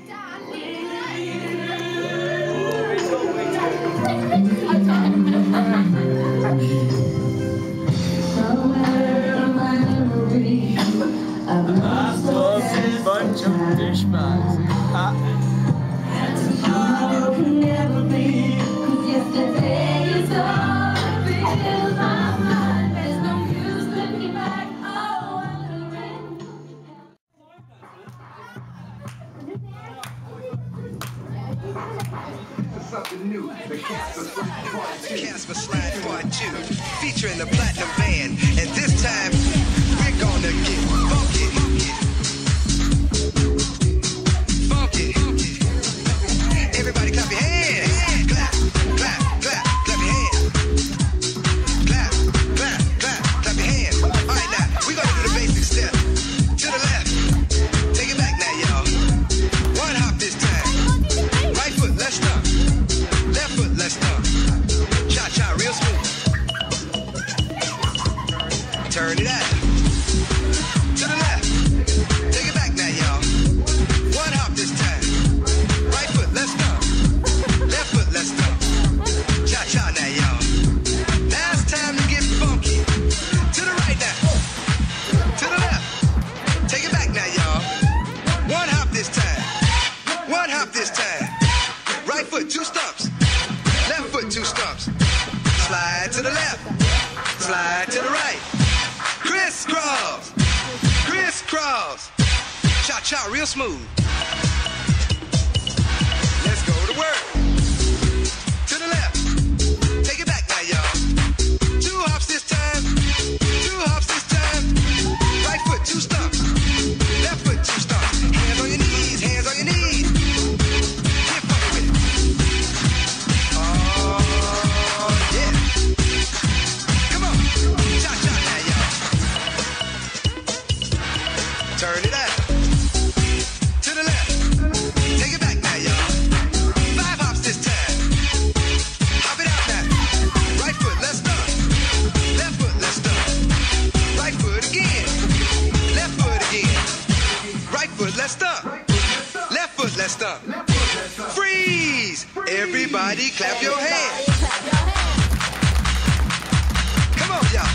Something new, the Casper Slide Part 2. Casper Slide Part 2, featuring the Platinum Band, and this time we're gonna get funky. Funky. Everybody clap your hands. Clap, clap, clap, clap your hands. Clap, clap, clap, clap your hands. All right, now we're gonna do the basic step. To the left, take it back now, y'all. One hop this time. Right foot, let's stomp. Left foot, let's stomp. Cha-cha, real smooth. Turn it out. To the left. Take it back now, y'all. One hop this time. Right foot, let's stomp. Left foot, let's stomp. Cha-cha now, y'all. Now it's time to get funky. To the right now. To the left. Take it back now, y'all. One hop this time. One hop this time. Right foot, two stumps. Left foot, two stumps. Slide to the left. Slide to the right. Crisscross. Crisscross. Cha-cha, real smooth. Let's go to work. To the left. Take it back now, y'all. Two hops this time. Two hops this time. Right foot, two stumps. Left foot, two stumps. Hands on your knees. Hands on your knees. Get funky with it. Oh, yeah. Come on. Cha-cha now, y'all. Turn it out. To the left. Take it back now, y'all. Five hops this time. Hop it out now. Right foot, let's stomp. Left foot, let's stomp. Right foot again. Left foot again. Right foot, let's stomp. Left foot, let's stomp. Freeze! Everybody clap your hands. Come on, y'all.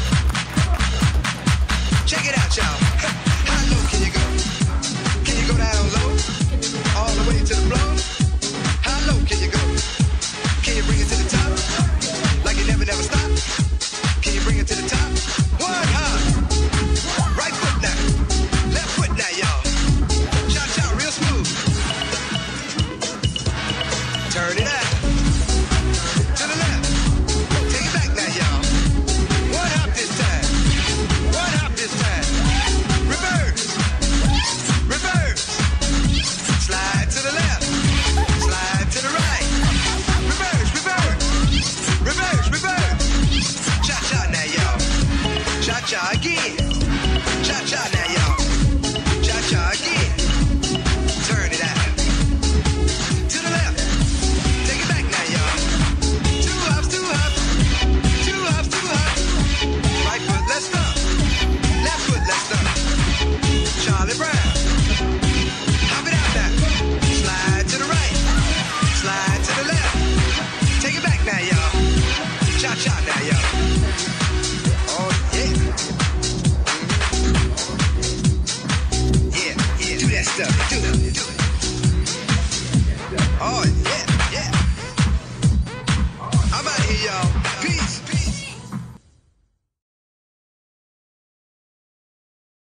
Check it out, y'all. How low can you go? Can you go down low? All the way to the floor? How low can you go? Can you bring it to the top? Like you never stop? Can you bring it to the top? One hop. Right foot now. Left foot now, y'all. Cha-cha, real smooth. Turn it out. To the left. Take it back now, y'all. One hop this time. One hop this time. Reverse. Reverse. Slide to the left. Slide to the right. Reverse, reverse. Reverse, reverse. Cha-cha now, y'all. Cha-cha again. Cha-cha now, y'all. Cha-cha again. Turn it out. To the left. Take it back now, y'all. Two hops, two hops. Two hops, two hops. Right foot, let's stomp. Left foot, let's stomp. Charlie Brown. Hop it out now. Slide to the right. Slide to the left. Take it back now, y'all. Cha-cha now, y'all. Oh, yeah. Yeah, yeah, do that stuff. Do it. Oh,